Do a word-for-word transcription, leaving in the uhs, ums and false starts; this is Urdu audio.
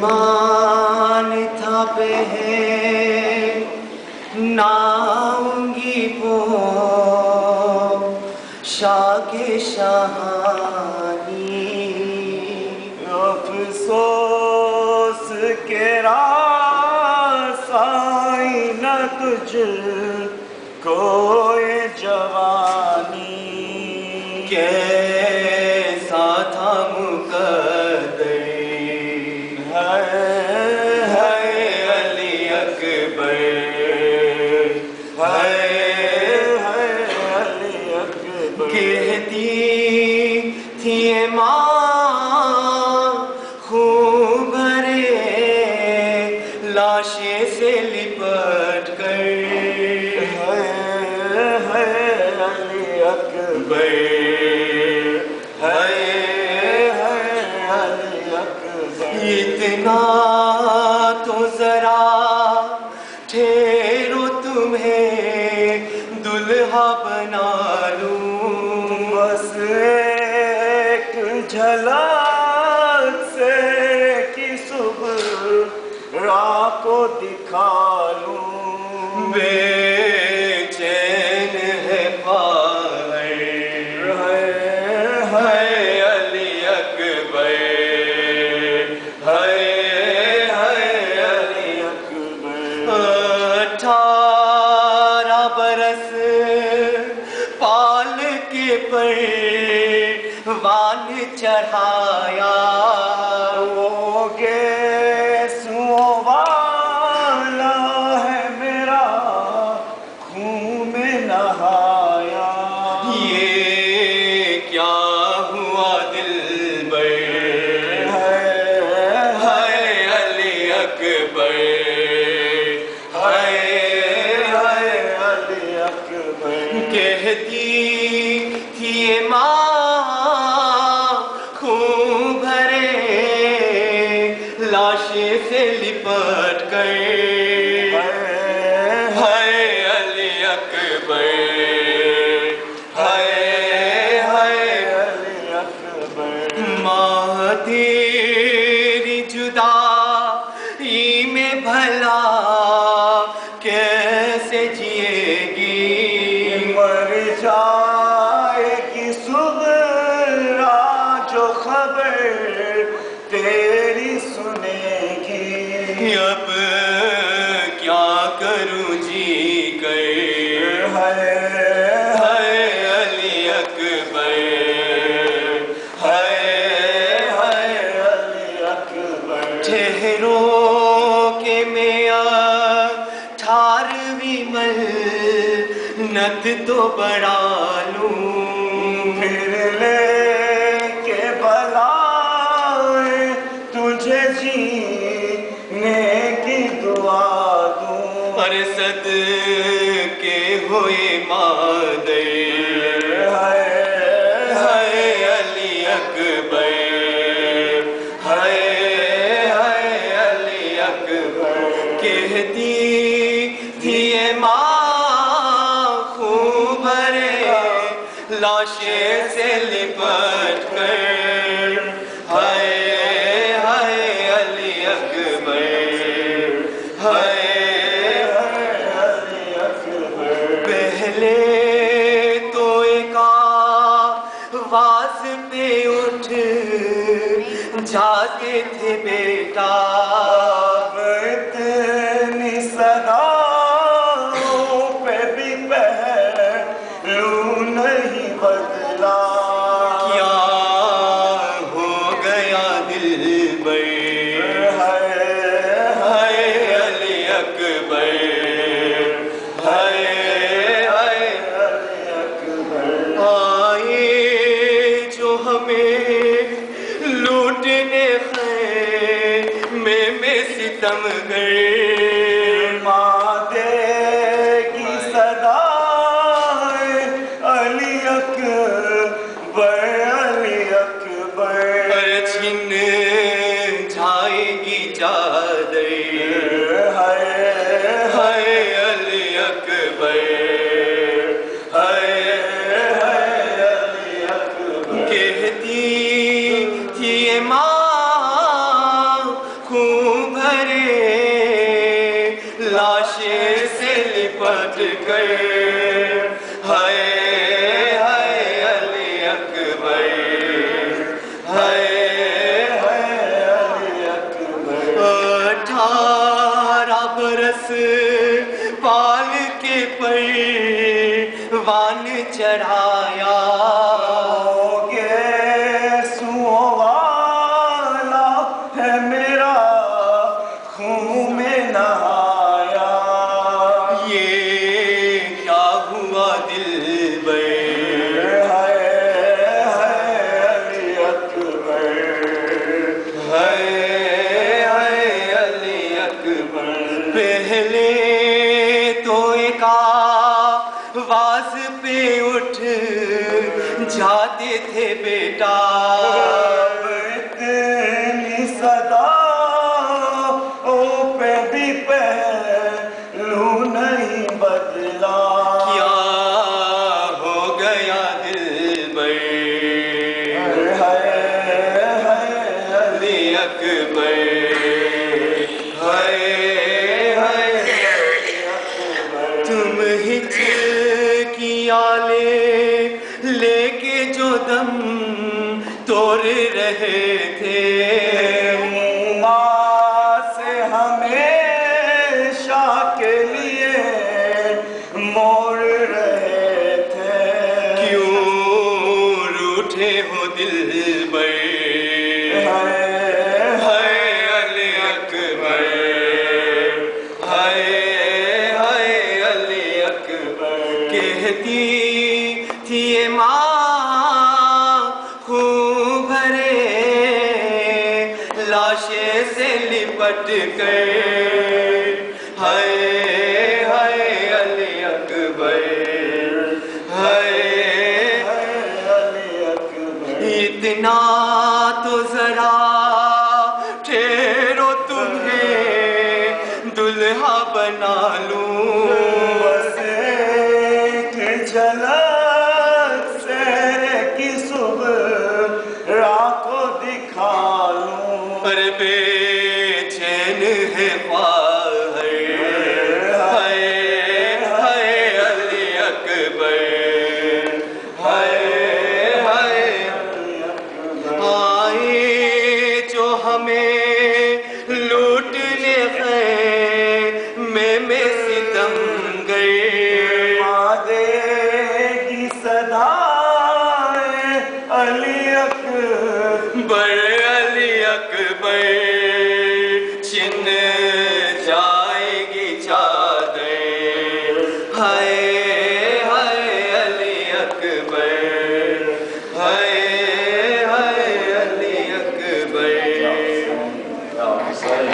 ایمان تھا پہناؤنگی وہ شاگ شاہانی افسوس کے رسائی نہ تجھ کو یہ جوانی کیسا تھا مقدر کہتی تھی ماں خون بھرے لاشیں سے لپٹ کر ہے علی اکبر ہے علی اکبر اتنا تو ذرا ٹھہرو تمہیں دلہا بنا لوں بس ایک جھلک سے کی صبح راہ کو دکھا لوں بے چین ہے پائے ہے علی اکبر ہے علی اکبر اٹھارہ برس پال کے پر وان چڑھایا وہ گیسوں والا ہے میرا خون میں نہایا یہ کیا ہوا دلبر ہے علی اکبر ہے علی اکبر کہتی تھی ماں خون بھرے لاشیں سے لپٹ کر ہے علی اکبر ہے علی اکبر ماں تیری جدائی میں بھلا کیسے جیے گی مر جائے گی صبح جو خبر تیری سنے گی اب کیا کروں جی کر ہے علی اکبر ہے علی اکبر ٹھہرو کہ میں اٹھارہویں منت تو بڑھا لوں پھر لے کے بلائے تجھے جینے کی دعا دوں اور صدقے ہوئے مادر ہے علی اکبر ہے علی اکبر کہتی تھی ماں خون بھرے لاشیں سے لپٹ کر ہے علی اکبر ہے پہلے تو ایک آواز پہ اٹھ جاتے تھے بیٹا اب اتنی صداؤں پہ بھی پہلو نہیں بدلا کیا ہو گیا دلبر ہے علی اکبر ہے علی اکبر آئے جو ہمیں لوٹنے خیمے میں ستم گئے ماں دے گی صدا علی اکبر علی اکبر چھن جائے گی چادر ہے علی اکبر ہے علی اکبر کہتی تھی ماں خون کر ہائے ہائے علی اکبر ہائے اٹھارہ برس پال کے پروان چڑھایا ہے میرا خون میں نہایا یہ کیا ہوا دلبر ہائے ہائے علی اکبر ہائے ہائے علی اکبر پہلے تو ایک آواز پہ اٹھ جاتے تھے بیٹا صدا او پہ بھی پہلو نہیں بدلا کیا ہو گیا دلبر ہائے ہائے علی اکبر ہائے ہائے تم ہچکیاں لے لے کے جو دم توڑ رہے تھے سے ہمیشہ کے لیے موڑ رہے تھے کیوں روٹھے ہو دلبر ہائے ہائے علی اکبر ہائے ہائے علی اکبر کہتی تھی یہ ماں خون بھرے لاشیں سے لپٹ کر ہائے ہائے علی اکبر ہائے علی اکبر اتنا تو ذرا ٹھہرو تمہیں دلہا بنا لوں بس ایک جھلک سحر کی صبح رات کو دکھا لوں پر بے چین ہے خواہ